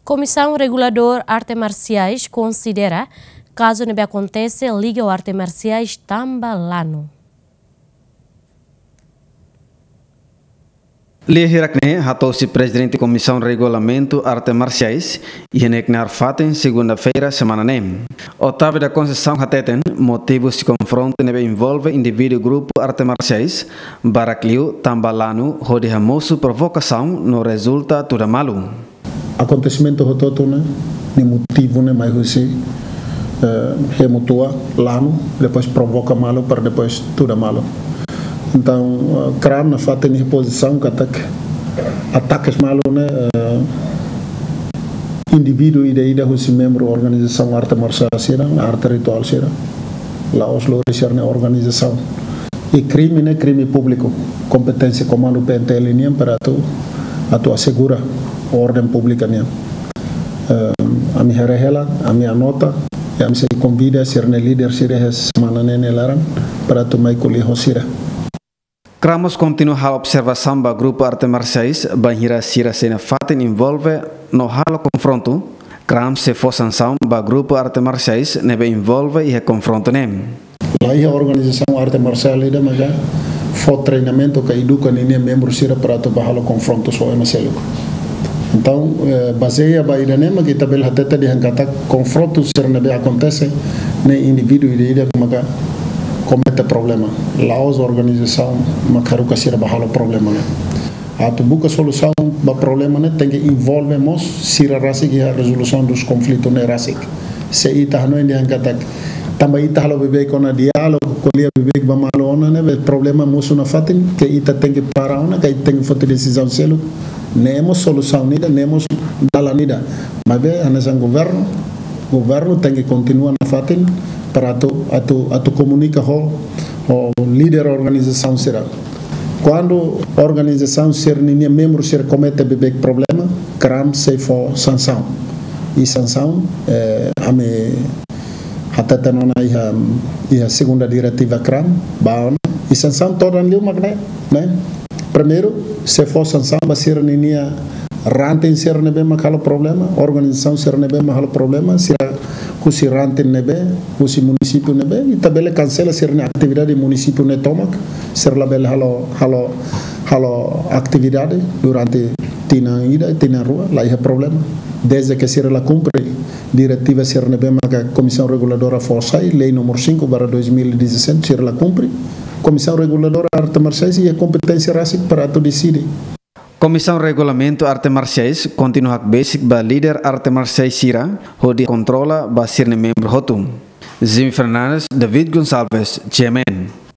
Comissão Regulador Artes Marciais considera caso não acontece Liga Artes Marciais Tambalano. Lihirakne hatou-se presidente da Comissão Regulamento Artes Marciais e Heneknar Faten segunda-feira semana nem. Otávio da Conceição Hateten motivos de confronto nebe envolve indivíduo grupo Artes Marciais Baracliu Tambalano onde ramoso provocação no resulta tudo malu. Acontecimento rototo né motivo né mais você remutua lano depois provoca malo para depois tudo malo. Então, CRAM na falta de reposição que ataques malos né indivíduo e daí da os membro da organização arte marcial será arte ritual será lá os lores na organização e crime né crime público competência comando PNTL nem para tu assegura a ordem pública né a minha rehela a minha nota e a minha convida a ser ne líder será semana né laran para tu mai colher hosira. Cramos continua a observação do grupo Artes Marciais banhira sira sena faten envolve no halo confronto. Cram se for sanção do grupo Artes Marciais nebe envolve e confronto nem. Lá a organização Arte Marcial ida mas já foi treinamento que educa nem membro sira para tu halo confronto só é macelo. Então baseia ba ida nem que tabel hateta de hangata confronto sira nebe acontece nem indivíduo ida maga comete problema. Lá a organização macaru kasira bahalo problema né. Atu buka solução ba problema né tem que envolve mos sira rasik e a resolução dos conflitos né rasik. Se ita no indi angkatak também ita halo bebê com a diálogo colia bebê ba malo ona né problema mosu na fatin que ita tem que parar ona que tem que fazer decisão selo nemos solução nida nemos dala nida mas be anasan governo tem que continuar na fatin para tu comunica o líder da organização será quando a organização ser ninguém membro ser comete bebê problema CRAM se for sanção e sanção a me até tenona e a segunda diretiva CRAM baon e sanção toda ali uma né primeiro se for sanção vai ser ninguém rantem ser nebe makalo problema organização ser nebe makalo problema se kusi rantem nebe kusi município nebe e tabela cancela ser na atividade município ne tomak ser label halo atividade durante tina rua lá é problema desde que ser la cumpre diretiva ser nebe maka comissão reguladora forsai lei número 5/2017 ser la cumpre comissão reguladora arte marciais e a competência racic para tu decidir. Comissão Regulamento Artes Marciais continua basic ba líder Artes Marciais Sira, onde controla ba sirne membro hotum. Zim Fernandes, David Gonçalves, Chairman.